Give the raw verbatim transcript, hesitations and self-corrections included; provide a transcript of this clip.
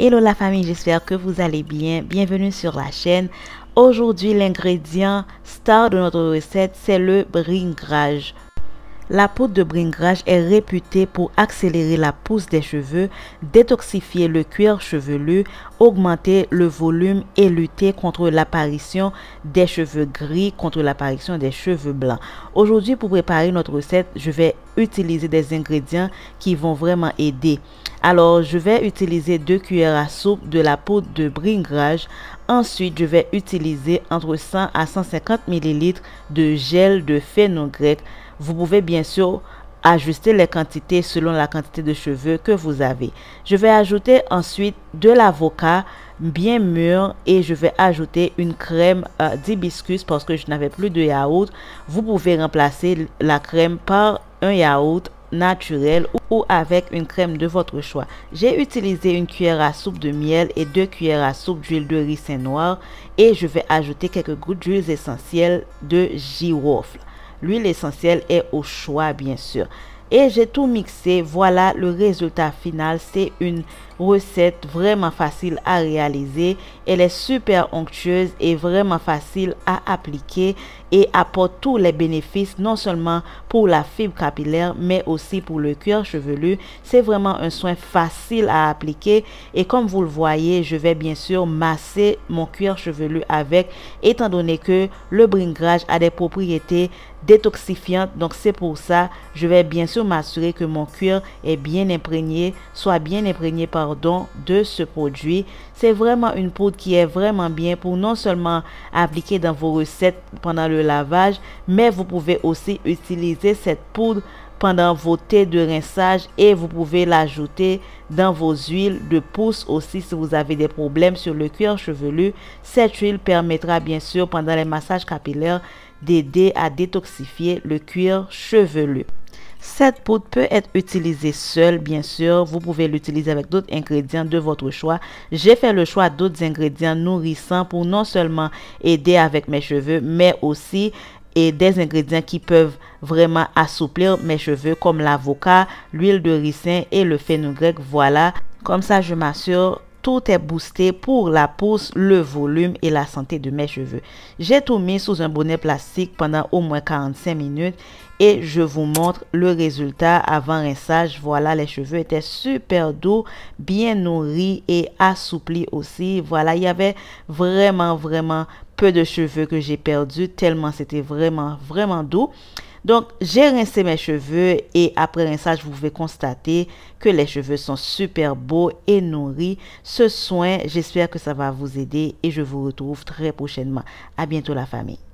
Hello la famille, j'espère que vous allez bien. Bienvenue sur la chaîne. Aujourd'hui, l'ingrédient star de notre recette, c'est le bringrage. La poudre de bringrage est réputée pour accélérer la pousse des cheveux, détoxifier le cuir chevelu, augmenter le volume et lutter contre l'apparition des cheveux gris, contre l'apparition des cheveux blancs. Aujourd'hui, pour préparer notre recette, je vais utiliser des ingrédients qui vont vraiment aider. Alors, je vais utiliser deux cuillères à soupe de la poudre de bringrage. Ensuite, je vais utiliser entre cent à cent cinquante millilitres de gel de fenugrec. Vous pouvez bien sûr ajuster les quantités selon la quantité de cheveux que vous avez. Je vais ajouter ensuite de l'avocat bien mûr et je vais ajouter une crème euh, d'hibiscus parce que je n'avais plus de yaourt. Vous pouvez remplacer la crème par un yaourt naturel ou avec une crème de votre choix. J'ai utilisé une cuillère à soupe de miel et deux cuillères à soupe d'huile de ricin noir et je vais ajouter quelques gouttes d'huile essentielle de girofle. L'huile essentielle est au choix bien sûr. Et j'ai tout mixé. Voilà le résultat final. C'est une recette vraiment facile à réaliser. Elle est super onctueuse et vraiment facile à appliquer et apporte tous les bénéfices non seulement pour la fibre capillaire mais aussi pour le cuir chevelu. C'est vraiment un soin facile à appliquer et comme vous le voyez, je vais bien sûr masser mon cuir chevelu avec, étant donné que le bringrage a des propriétés détoxifiantes. Donc c'est pour ça je vais bien sûr m'assurer que mon cuir est bien imprégné, soit bien imprégné pardon, de ce produit. C'est vraiment une poudre qui est vraiment bien pour non seulement appliquer dans vos recettes pendant le lavage, mais vous pouvez aussi utiliser cette poudre pendant vos thés de rinçage et vous pouvez l'ajouter dans vos huiles de pousse aussi si vous avez des problèmes sur le cuir chevelu. Cette huile permettra bien sûr pendant les massages capillaires d'aider à détoxifier le cuir chevelu. Cette poudre peut être utilisée seule, bien sûr. Vous pouvez l'utiliser avec d'autres ingrédients de votre choix. J'ai fait le choix d'autres ingrédients nourrissants pour non seulement aider avec mes cheveux, mais aussi et des ingrédients qui peuvent vraiment assouplir mes cheveux comme l'avocat, l'huile de ricin et le fenugrec. Voilà, comme ça je m'assure tout est boosté pour la pousse, le volume et la santé de mes cheveux. J'ai tout mis sous un bonnet plastique pendant au moins quarante-cinq minutes et je vous montre le résultat avant rinçage. Voilà, les cheveux étaient super doux, bien nourris et assouplis aussi. Voilà, il y avait vraiment vraiment peu de cheveux que j'ai perdu tellement c'était vraiment vraiment doux. Donc, j'ai rincé mes cheveux et après rinçage, vous pouvez constater que les cheveux sont super beaux et nourris. Ce soin, j'espère que ça va vous aider et je vous retrouve très prochainement. À bientôt la famille.